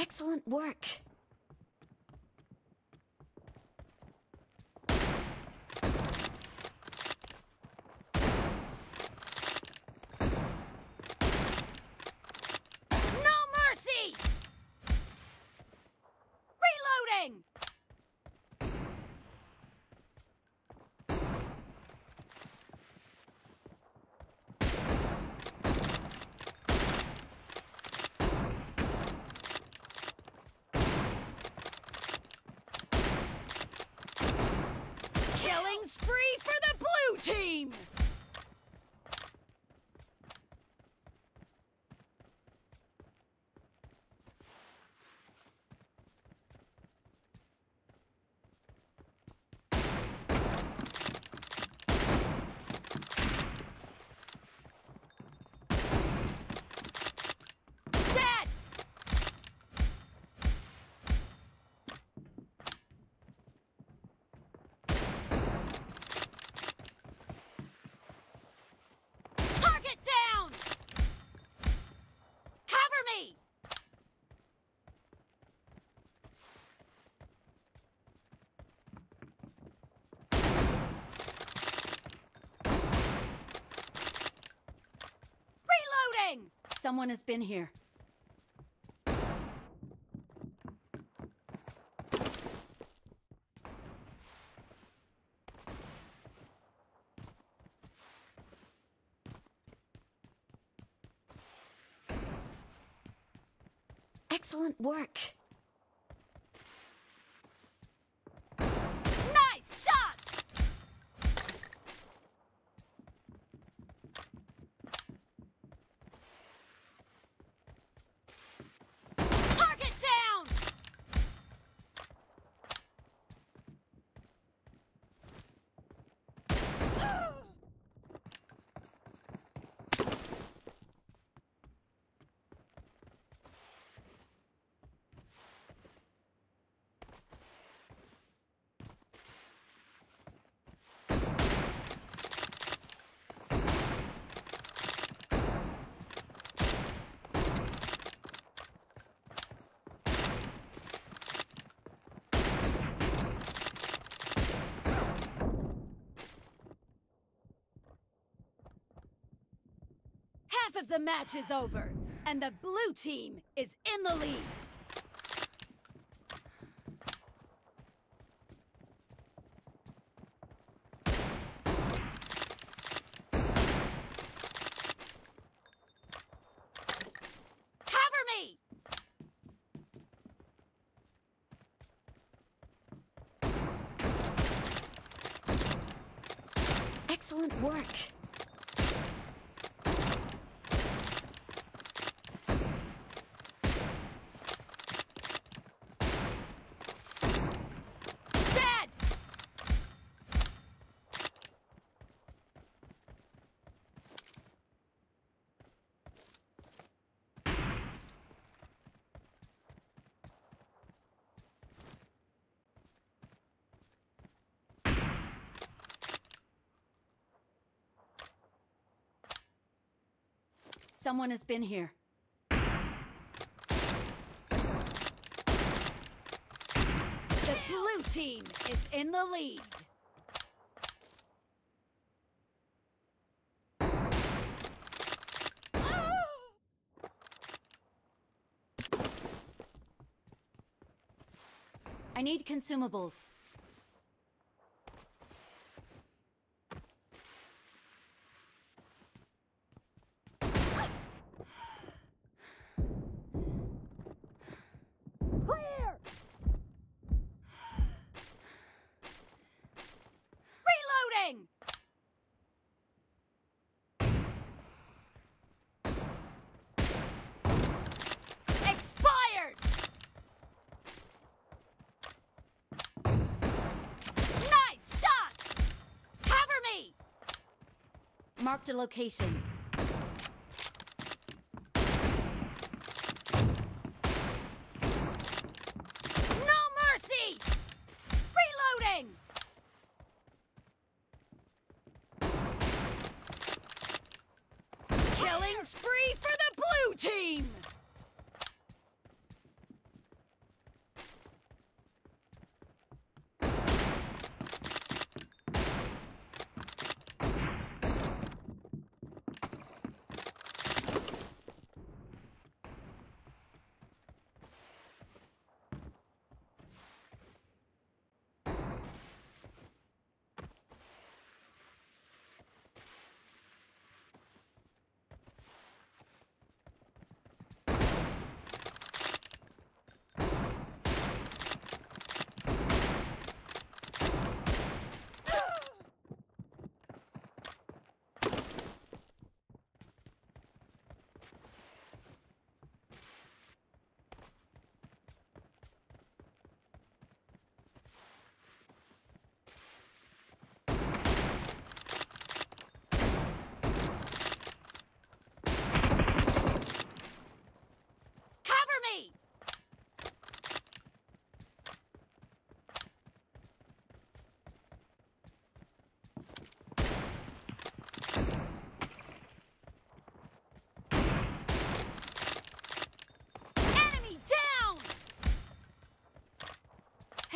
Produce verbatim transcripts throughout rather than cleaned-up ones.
Excellent work. No mercy! Reloading! Killing spree for the blue team! Dead! Target down! Cover me! Reloading! Someone has been here. Excellent work. Nice shot! Target down! Half of the match is over, and the blue team is in the lead. Cover me! Excellent work. Dead! Someone has been here. The blue team is in the lead. I need consumables. Clear! Reloading! Expired! Nice shot! Cover me! Marked a location. No mercy! Reloading! Killing spree for the blue team!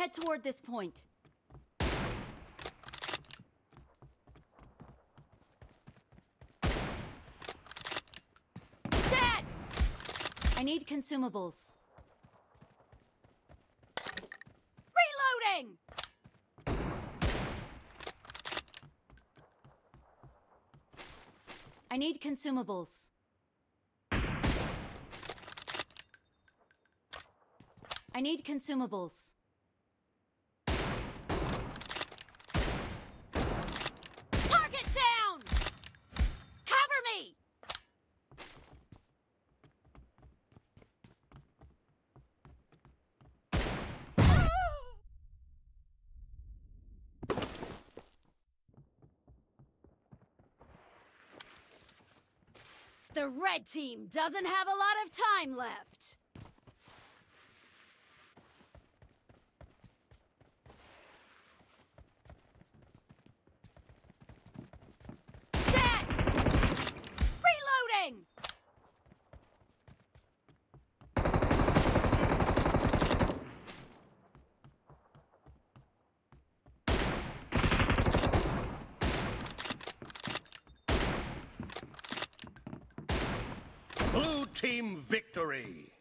Head toward this point. Dead! I need consumables. Reloading! I need consumables. I need consumables. Target down! Cover me! The red team doesn't have a lot of time left. Dead! Reloading! Blue team victory!